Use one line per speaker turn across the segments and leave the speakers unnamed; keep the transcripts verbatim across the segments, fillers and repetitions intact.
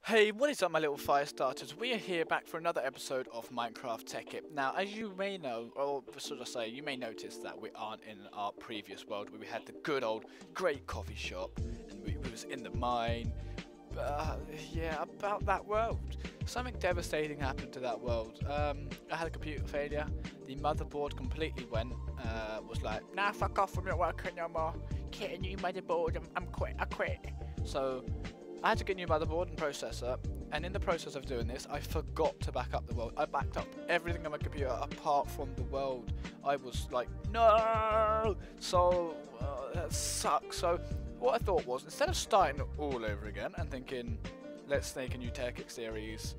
Hey, what is up, my little fire starters? We are here back for another episode of Minecraft Tekkit. Now, as you may know, or should I say, you may notice that we aren't in our previous world where we had the good old great coffee shop and we, we was in the mine. Uh, yeah, about that world. Something devastating happened to that world. Um, I had a computer failure. The motherboard completely went. Uh, was like, nah, fuck off, I'm not working no more. Get a new motherboard. I'm, I'm quit. I quit. So I had to get a new motherboard and processor, and in the process of doing this, I forgot to back up the world. I backed up everything on my computer apart from the world. I was like, no! So, uh, that sucks. So, what I thought was, instead of starting all over again and thinking, let's make a new Tekkit series,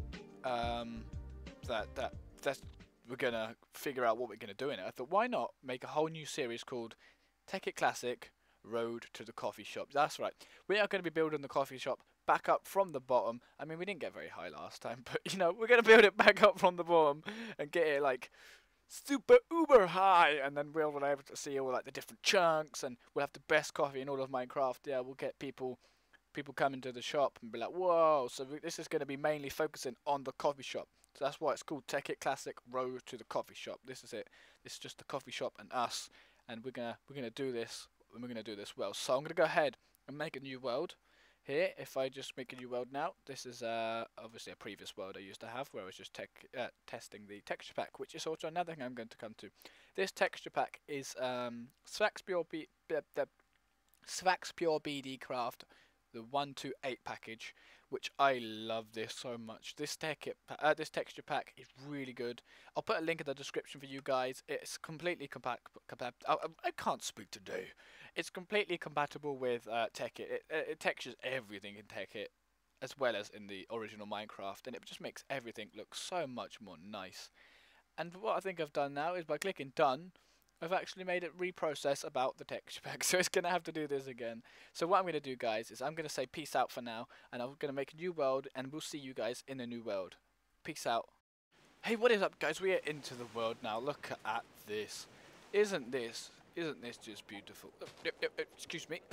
um, that, that, that's, we're gonna figure out what we're gonna do in it, I thought, why not make a whole new series called Tekkit Classic Road to the Coffee Shop. That's right. We are going to be building the coffee shop back up from the bottom. I mean, we didn't get very high last time, but you know, we're going to build it back up from the bottom and get it like super uber high, and then we'll be able to see all like the different chunks, and we'll have the best coffee in all of Minecraft. Yeah, we'll get people people coming to the shop and be like, whoa. So we, this is going to be mainly focusing on the coffee shop. So that's why it's called Tekkit Classic Road to the Coffee Shop. This is it. This is just the coffee shop and us, and we're gonna we're gonna do this. And we're going to do this well. So I'm going to go ahead and make a new world here. If I just make a new world now, this is uh, obviously a previous world I used to have where I was just tech, uh, testing the texture pack, which is also another thing I'm going to come to. This texture pack is um, Svax Pure, B the Svax Pure B D Craft, the one two eight package, which I love this so much. This Tekkit, uh, this texture pack is really good. I'll put a link in the description for you guys. It's completely compatible. Compa I, I can't speak today. It's completely compatible with uh, Tekkit. It, it, it textures everything in Tekkit, as well as in the original Minecraft, and it just makes everything look so much more nice. And what I think I've done now is by clicking done, I've actually made it reprocess about the texture pack, so it's going to have to do this again. So what I'm going to do, guys, is I'm going to say peace out for now, and I'm going to make a new world, and we'll see you guys in the new world. Peace out. Hey, what is up, guys? We are into the world now. Look at this. Isn't this, isn't this just beautiful? Oh, no, no, no, excuse me.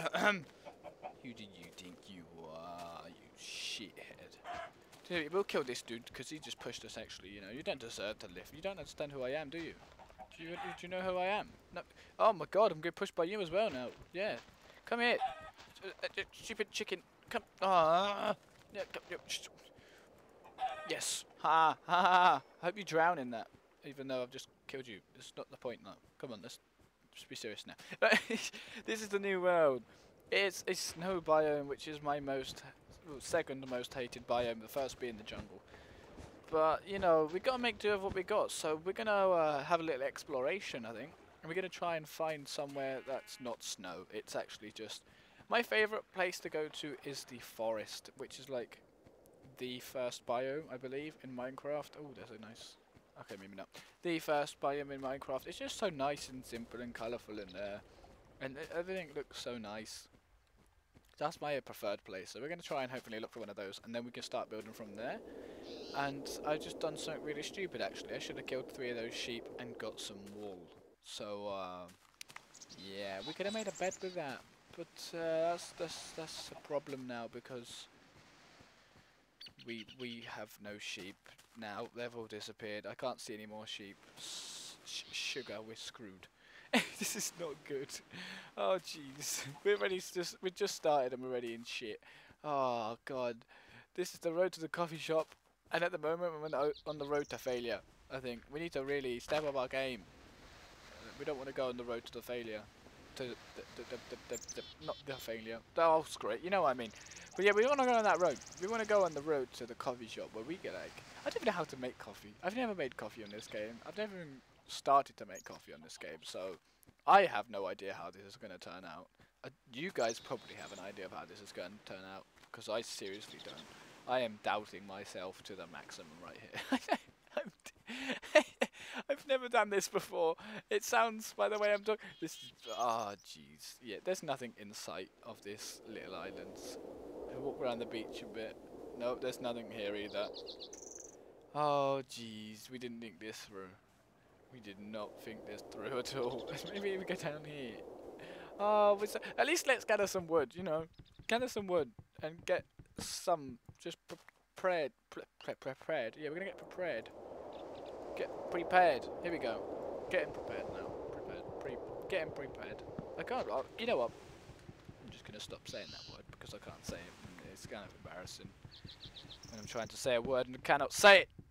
Who do you think you are, you shithead? Dude, we'll kill this dude, because he just pushed us, actually, you know. You don't deserve to live. You don't understand who I am, do you? Do you, do you know who I am? No. Oh my god, I'm getting pushed by you as well now. Yeah. Come here. Uh, uh, stupid chicken. Come. Ah. Yeah, come, yeah. Yes. Ha ha ha. I hope you drown in that. Even though I've just killed you. That's not the point now. Come on, let's just be serious now. This is the new world. It's a snow biome, which is my most, well, second most hated biome. The first being the jungle. But, you know, we got to make do of what we got, so we're going to uh, have a little exploration, I think. And we're going to try and find somewhere that's not snow. It's actually just... My favourite place to go to is the forest, which is like the first biome, I believe, in Minecraft. Oh, there's a nice... Okay, maybe not. The first biome in Minecraft. It's just so nice and simple and colourful in there. And everything looks so nice. That's my preferred place, so we're going to try and hopefully look for one of those, and then we can start building from there. And I've just done something really stupid, actually. I should have killed three of those sheep and got some wool. So, uh, yeah, we could have made a bed with that. But uh, that's, that's, that's a problem now, because we, we have no sheep now. They've all disappeared. I can't see any more sheep. S sh sugar, we're screwed. This is not good. Oh jeez, we're already just we just started and we're already in shit. Oh god, this is the road to the coffee shop, and at the moment we're on the, on the road to failure. I think we need to really step up our game. We don't want to go on the road to the failure, to the the, the, the, the, the not the failure. Oh, screw it. You know what I mean. But yeah, we want to go on that road. We want to go on the road to the coffee shop where we get like I don't even know how to make coffee. I've never made coffee on this game. I've never even started to make coffee on this game, so I have no idea how this is going to turn out. Uh, you guys probably have an idea of how this is going to turn out, because I seriously don't. I am doubting myself to the maximum right here. I've never done this before. It sounds, by the way I'm talking, this, ah, oh, jeez. Yeah, there's nothing in sight of this little island. I walk around the beach a bit. Nope, there's nothing here either. Oh, jeez, we didn't think this through. We did not think this through at all. Maybe we go down here. Oh, so at least let's gather some wood, you know. Gather some wood and get some just prepared. Pre pre prepared. Yeah, we're gonna get prepared. Get prepared. Here we go. Getting prepared now. Prepared. Pre. Getting prepared. I can't. I'll, you know what? I'm just gonna stop saying that word because I can't say it. It's kind of embarrassing when I'm trying to say a word and cannot say it.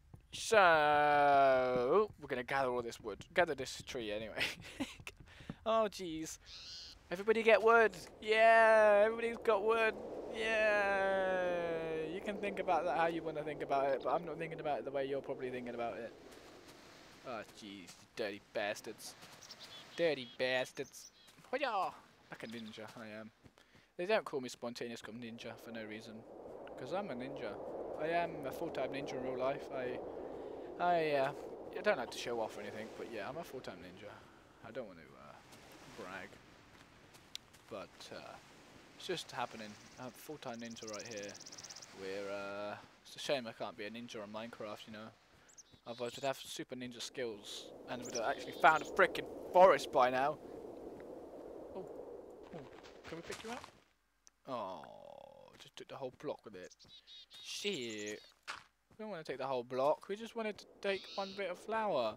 So we're gonna gather all this wood. Gather this tree anyway. Oh jeez. Everybody get wood. Yeah. Everybody's got wood. Yeah. You can think about that how you want to think about it, but I'm not thinking about it the way you're probably thinking about it. Oh jeez, dirty bastards. Dirty bastards. Hoya! Like a ninja, I am. They don't call me spontaneous come ninja for no reason. Because I'm a ninja. I am a full-time ninja in real life. I I uh, I don't like to show off or anything, but yeah, I'm a full-time ninja. I don't want to uh, brag. But uh, it's just happening. I'm a full-time ninja right here. We're uh, it's a shame I can't be a ninja on Minecraft, you know. Otherwise we'd have super ninja skills and we'd have actually found a freaking forest by now. Oh, oh, can we pick you up? Oh, just took the whole block with it. Shit. We don't want to take the whole block, we just wanted to take one bit of flour.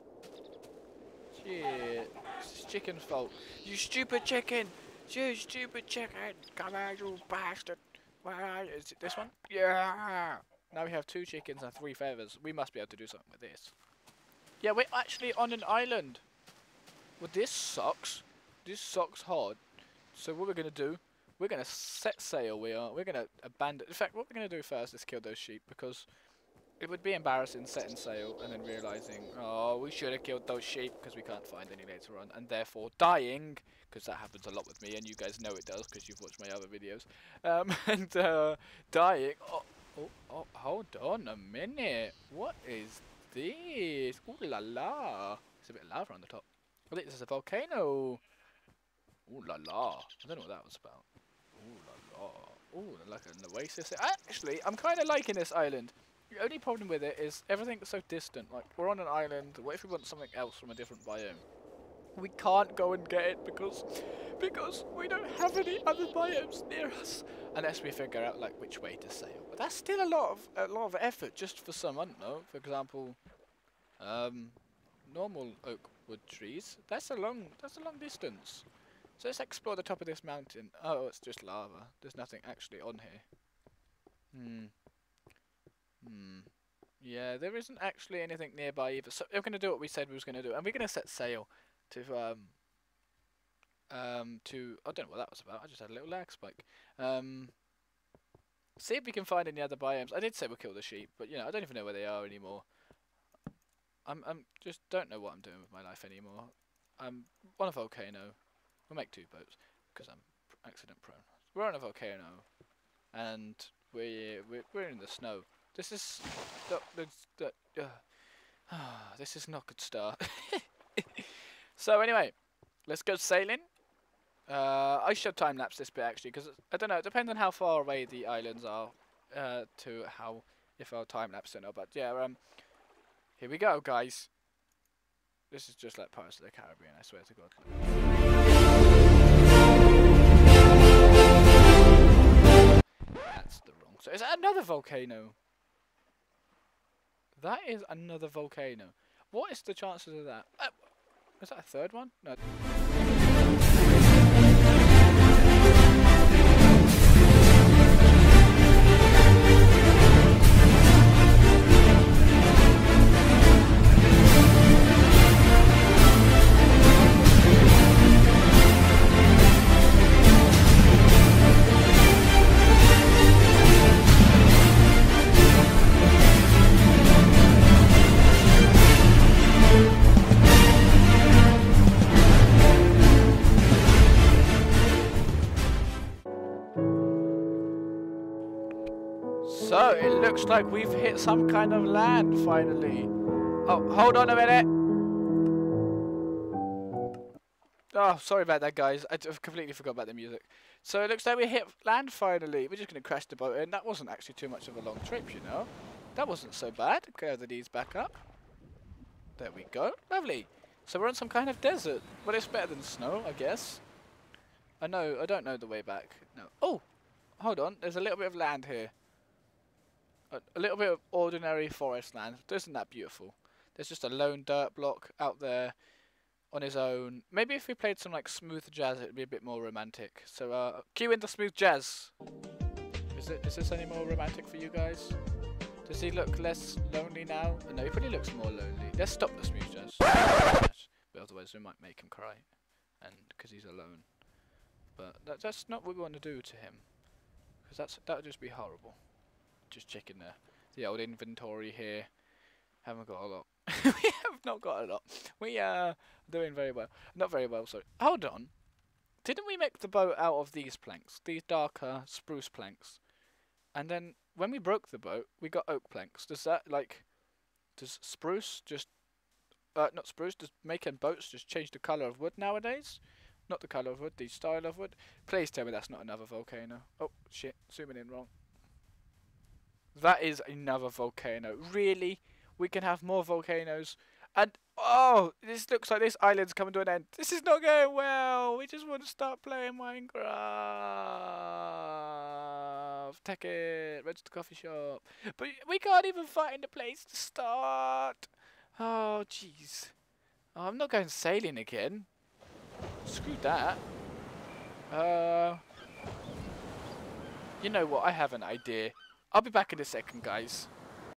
Shit. It's this chicken's fault. You stupid chicken! You stupid chicken! Come on, you bastard! Where is it? This one? Yeah! Now we have two chickens and three feathers. We must be able to do something with this. Yeah, we're actually on an island. Well, this sucks. This sucks hard. So what we're going to do, we're going to set sail, we are. We're going to abandon... In fact, what we're going to do first is kill those sheep, because it would be embarrassing setting sail and then realising, oh, we should have killed those sheep, because we can't find any later on, and therefore dying, because that happens a lot with me, and you guys know it does, because you've watched my other videos, um, and uh, dying... Oh, Oh, oh, hold on a minute. What is this? Ooh la la. It's a bit of lava on the top. I think this is a volcano. Ooh la la. I don't know what that was about. Ooh la la. Ooh, like an oasis. Actually, I'm kind of liking this island. The only problem with it is everything's so distant. Like, we're on an island. What if we want something else from a different biome? We can't go and get it because because we don't have any other biomes near us unless we figure out like which way to sail. But that's still a lot of a lot of effort just for some, I don't know. For example, um, normal oak wood trees. That's a long that's a long distance. So let's explore the top of this mountain. Oh, it's just lava. There's nothing actually on here. Hmm. Hmm. Yeah, there isn't actually anything nearby either. So we're gonna do what we said we was gonna do, and we're gonna set sail. To um um to I don't know what that was about. I just had a little lag spike. Um, see if we can find any other biomes. I did say we'll kill the sheep, but you know I don't even know where they are anymore. I'm I'm just don't know what I'm doing with my life anymore. I'm on a volcano. We'll make two boats because I'm accident prone. We're on a volcano, and we we're, we're in the snow. This is the the, the uh, this is not a good start. So anyway, let's go sailing. Uh, I should time lapse this bit actually, because I don't know. It depends on how far away the islands are, uh, to how if I'll time lapse or not. But yeah, um, here we go, guys. This is just like Pirates of the Caribbean. I swear to God. That's the wrong. So is that another volcano? That is another volcano. What is the chances of that? Uh, Is that a third one? No. So, it looks like we've hit some kind of land, finally. Oh, hold on a minute. Oh, sorry about that, guys. I completely forgot about the music. So, it looks like we hit land, finally. We're just going to crash the boat in. That wasn't actually too much of a long trip, you know. That wasn't so bad. Gather these back up. There we go. Lovely. So, we're on some kind of desert. Well, it's better than snow, I guess. I know. I don't know the way back. No. Oh! hold on. There's a little bit of land here. A, a little bit of ordinary forest land. Isn't that beautiful? There's just a lone dirt block out there on his own. Maybe if we played some like smooth jazz, it'd be a bit more romantic. So, uh, cue in the smooth jazz. Is it? Is this any more romantic for you guys? Does he look less lonely now? Oh, no, he probably looks more lonely. Let's stop the smooth jazz. But otherwise, we might make him cry, and because he's alone. But that, that's not what we want to do to him, because that's that would just be horrible. Just checking the the old inventory here. Haven't got a lot. We have not got a lot. We are doing very well. Not very well, sorry. Hold on. Didn't we make the boat out of these planks? These darker spruce planks. And then when we broke the boat, we got oak planks. Does that, like, does spruce just, uh, not spruce, does making boats just change the colour of wood nowadays? Not the colour of wood, the style of wood. Please tell me that's not another volcano. Oh, shit, zooming in wrong. That is another volcano. Really? We can have more volcanoes. And, oh, this looks like this island's coming to an end. This is not going well. We just want to start playing Minecraft. Tekkit, register coffee shop. But we can't even find a place to start. Oh, jeez. Oh, I'm not going sailing again. Screw that. Uh, you know what? I have an idea. I'll be back in a second, guys.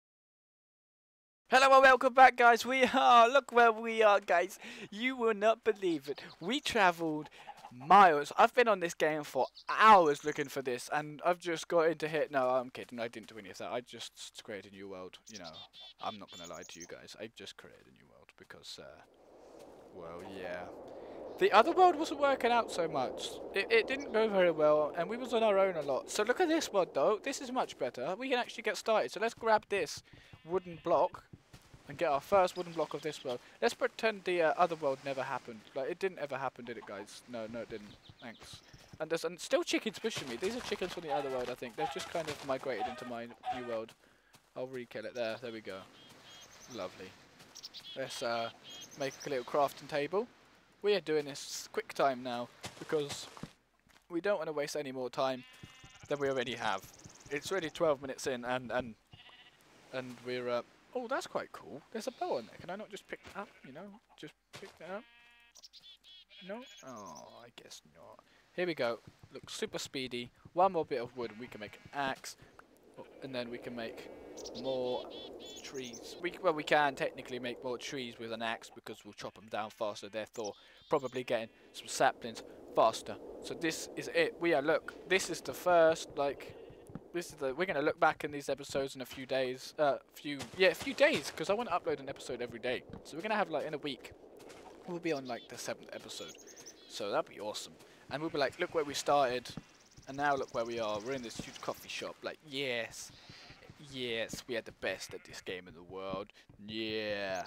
Hello and welcome back, guys. We are, look where we are, guys. You will not believe it. We travelled miles. I've been on this game for hours looking for this, and I've just got into hit. No, I'm kidding. I didn't do any of that. I just created a new world. You know, I'm not going to lie to you guys. I just created a new world because, uh, well, yeah. The other world wasn't working out so much. It, it didn't go very well, and we was on our own a lot. So look at this mod, though. This is much better. We can actually get started. So let's grab this wooden block and get our first wooden block of this world. Let's pretend the uh, other world never happened. Like, it didn't ever happen, did it, guys? No, no, it didn't. Thanks. And there's and still chickens pushing me. These are chickens from the other world, I think. They've just kind of migrated into my new world. I'll re-kill it there. There we go. Lovely. Let's uh, make a little crafting table. We are doing this quick time now because we don't want to waste any more time than we already have. It's already twelve minutes in, and and and we're. Uh, oh, that's quite cool. There's a bow on there. Can I not just pick it up? You know, just pick that up. No. Oh, I guess not. Here we go. Looks super speedy. One more bit of wood, and we can make an axe, oh, and then we can make more trees. We well, we can technically make more trees with an axe because we'll chop them down faster. Therefore, probably getting some saplings faster. So this is it. We are look. This is the first like. This is the. We're gonna look back in these episodes in a few days. Uh, few yeah, a few days because I want to upload an episode every day. So we're gonna have like in a week. We'll be on like the seventh episode. So that'd be awesome. And we'll be like, look where we started, and now look where we are. We're in this huge coffee shop. Like yes. Yes, we are the best at this game in the world. Yeah.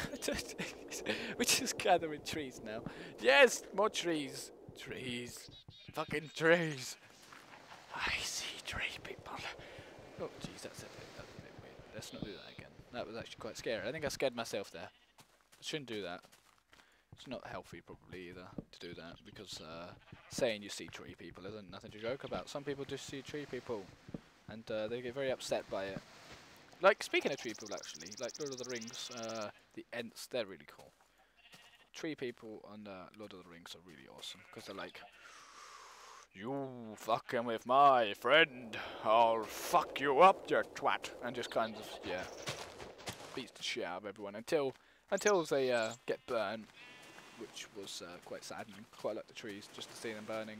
We're just gathering trees now. Yes, more trees. Trees. Fucking trees. I see tree people. Oh, jeez, that's a bit, that's a bit weird. Let's not do that again. That was actually quite scary. I think I scared myself there. I shouldn't do that. It's not healthy probably either to do that because uh, saying you see tree people isn't nothing to joke about. Some people just see tree people. And uh, they get very upset by it. Like, speaking of tree people, actually, like Lord of the Rings, uh, the Ents, they're really cool. Tree people on uh, Lord of the Rings are really awesome, because they're like, you fucking with my friend, I'll fuck you up, you twat. And just kind of, yeah, beats the shit out of everyone until until they uh, get burned, which was uh, quite saddening. Quite like the trees, just to see them burning.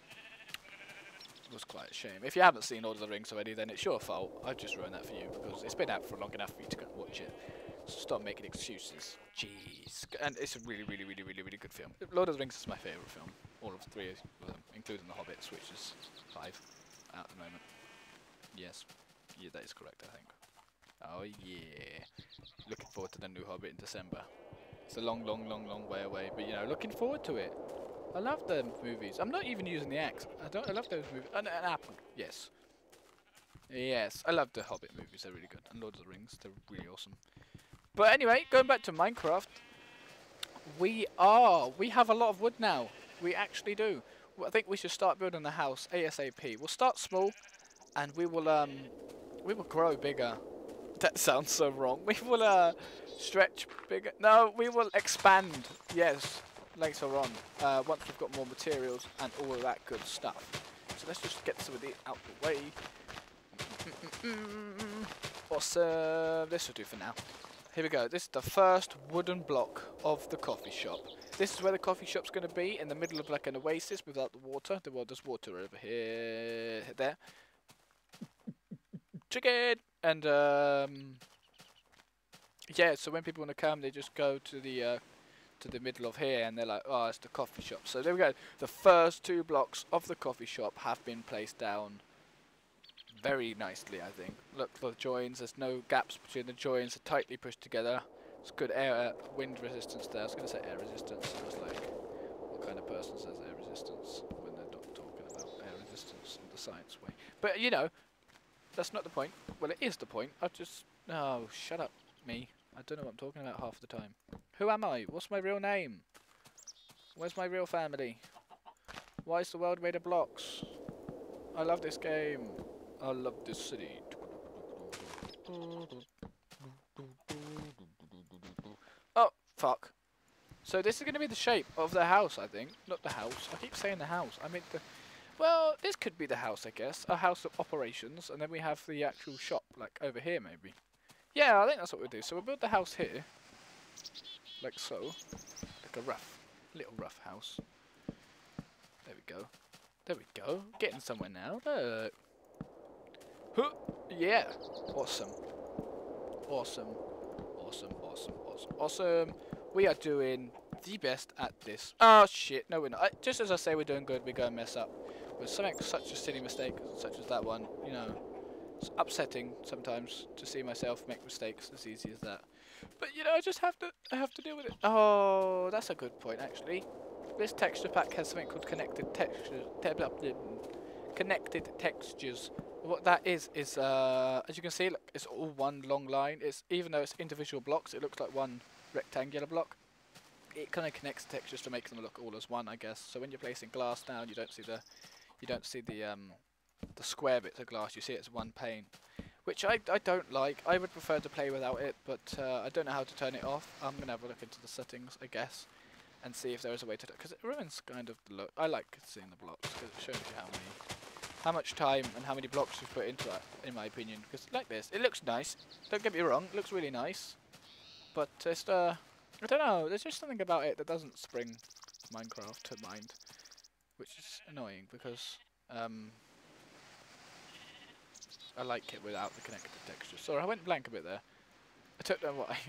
Was quite a shame. If you haven't seen Lord of the Rings already, then it's your fault. I've just ruined that for you because it's been out for long enough for you to go and watch it. So stop making excuses. Jeez. And it's a really, really, really, really, really good film. Lord of the Rings is my favourite film. All of the three of them, including The Hobbits, which is five at the moment. Yes. Yeah, that is correct, I think. Oh, yeah. Looking forward to the new Hobbit in December. It's a long, long, long, long way away, but, you know, looking forward to it. I love the movies. I'm not even using the axe. I don't. I love those movies. An, an apple. Yes. Yes. I love the Hobbit movies. They're really good. And Lord of the Rings. They're really awesome. But anyway, going back to Minecraft, we are. We have a lot of wood now. We actually do. I think we should start building the house ASAP. We'll start small, and we will um, we will grow bigger. That sounds so wrong. We will uh, stretch bigger. No, we will expand. Yes, later on, uh, once we've got more materials and all of that good stuff. So let's just get some of these out the way. Awesome. This will do for now. Here we go. This is the first wooden block of the coffee shop. This is where the coffee shop's going to be, in the middle of like an oasis without the water. Well, there's water over here, there. Chicken! And, um... yeah, so when people want to come, they just go to the, uh, to the middle of here, and they're like, oh, it's the coffee shop. So there we go. The first two blocks of the coffee shop have been placed down very nicely, I think. Look for the joins. There's no gaps between the joins. They're tightly pushed together. It's good air, uh, wind resistance there. I was going to say air resistance. I was like, what kind of person says air resistance when they're not talking about air resistance in the science way? But, you know, that's not the point. Well, it is the point. I've just... Oh, shut up, me. I don't know what I'm talking about half the time. Who am I? What's my real name? Where's my real family? Why is the world made of blocks? I love this game. I love this city. Oh, fuck. So this is going to be the shape of the house, I think. Not the house. I keep saying the house. I mean the... Well, this could be the house, I guess. A house of operations. And then we have the actual shop, like, over here, maybe. Yeah, I think that's what we'll do. So we'll build the house here. Like so. Like a rough, little rough house. There we go. There we go. Getting somewhere now. Look. Huh. Yeah. Awesome. Awesome. Awesome. Awesome. Awesome. Awesome. We are doing the best at this. Oh shit. No, we're not. I, just as I say we're doing good, we go and mess up with something such a silly mistake, such as that one. You know, it's upsetting sometimes to see myself make mistakes as easy as that. But you know, I just have to. I have to deal with it. Oh, that's a good point actually. This texture pack has something called connected textures. Connected textures. What that is is, uh, as you can see, look, it's all one long line. It's even though it's individual blocks, it looks like one rectangular block. It kind of connects textures to make them look all as one, I guess. So when you're placing glass down, you don't see the, you don't see the um, the square bits of glass. You see it as one pane, which I I don't like. I would prefer to play without it, but uh, I don't know how to turn it off. I'm gonna have a look into the settings, I guess, and see if there is a way to do it, because it ruins kind of the look. I like seeing the blocks because it shows you how many. How much time and how many blocks you've put into it, in my opinion. Because like this, it looks nice. Don't get me wrong, it looks really nice. But it's uh, I don't know. There's just something about it that doesn't spring Minecraft to mind, which is annoying because um, I like it without the connected texture. Sorry, I went blank a bit there. I don't know why.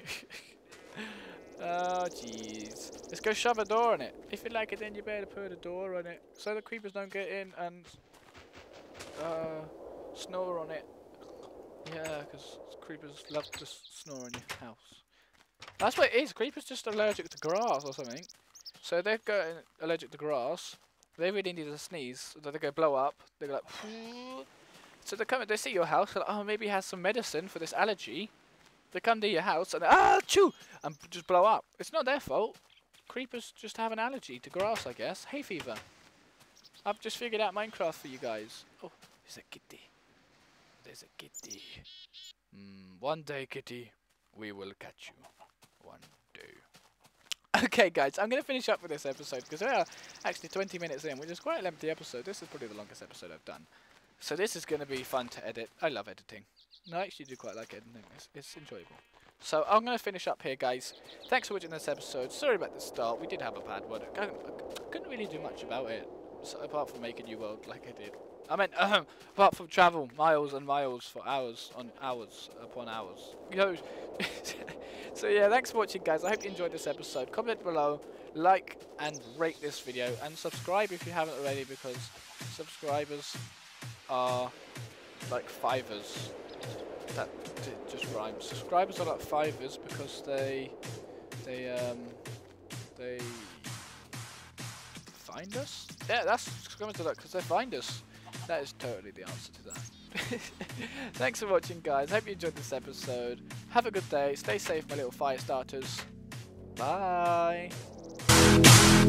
Oh jeez. Let's go shove a door on it. If you like it, then you better put a door on it so the creepers don't get in and. Uh, snore on it. Yeah, because creepers love to snore in your house. That's what it is. Creepers just allergic to grass or something. So they're going allergic to grass. They really need to sneeze. So they go blow up. They go like. Phew. So they come. They see your house. They're like, oh, maybe he has some medicine for this allergy. They come to your house and they, ah, chew, and just blow up. It's not their fault. Creepers just have an allergy to grass, I guess. Hay fever. I've just figured out Minecraft for you guys. Oh, there's a kitty. There's a kitty. Mm, one day, kitty, we will catch you. One day. Okay, guys, I'm going to finish up with this episode because we are actually twenty minutes in, which is quite a lengthy episode. This is probably the longest episode I've done. So this is going to be fun to edit. I love editing. No, I actually do quite like editing. It's, it's enjoyable. So I'm going to finish up here, guys. Thanks for watching this episode. Sorry about the start. We did have a bad one. I, I couldn't really do much about it. So apart from make a new world like I did. I meant, uh, apart from travel miles and miles for hours on hours upon hours. You know. So yeah, thanks for watching, guys. I hope you enjoyed this episode. Comment below, like and rate this video, and subscribe if you haven't already, because subscribers are like fivers. That just rhymes. Subscribers are like fivers because they, they um, they. Find us? Yeah, that's coming to that because they find us. That is totally the answer to that. Thanks for watching, guys. Hope you enjoyed this episode. Have a good day. Stay safe, my little fire starters. Bye.